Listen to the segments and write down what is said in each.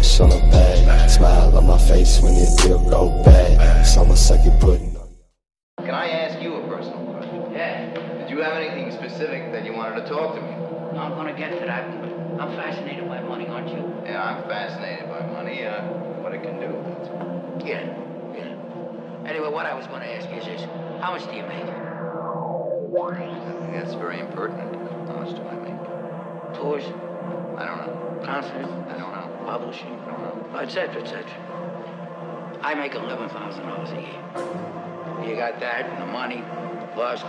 cash on a bag. Smile on my face when your deal go bad. It's almost like you're putting on. Can I ask you a personal question? Yeah. Did you have anything specific that you wanted to talk to me? No, I'm gonna get to that. I'm fascinated by money, aren't you? Yeah, I'm fascinated by money, what it can do. Yeah. Anyway, what I was gonna ask you is this. How much do you make? That's very impertinent. How much do I make? Tours? I don't know. Concerts? I don't know. Publishing? I don't know. Et cetera, et cetera. I make $11,000 a year. You got that and the money, plus.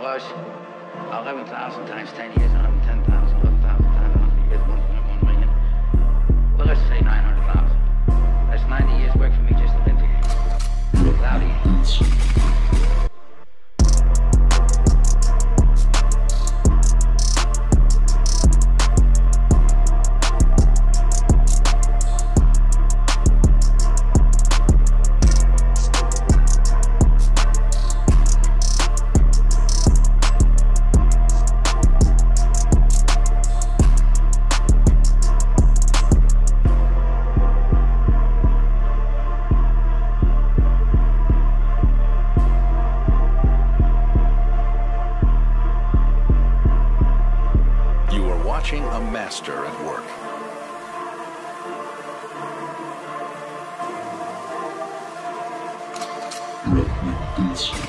11,000 times 10 years, 110,000, 11,000 times 100 years, 1.1 million. Well, let's say 900,000. That's 90 years work for me just to live here. Without eating. Watching a master at work. Let me do